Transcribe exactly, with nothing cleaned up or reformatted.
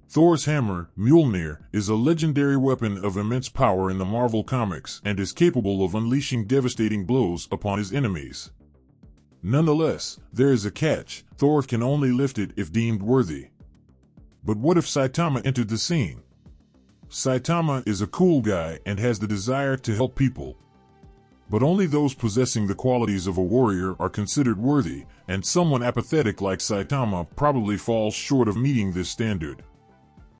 Thor's hammer, Mjolnir, is a legendary weapon of immense power in the Marvel Comics and is capable of unleashing devastating blows upon his enemies. Nonetheless, there is a catch: Thor can only lift it if deemed worthy. But what if Saitama entered the scene? Saitama is a cool guy and has the desire to help people. But only those possessing the qualities of a warrior are considered worthy, and someone apathetic like Saitama probably falls short of meeting this standard.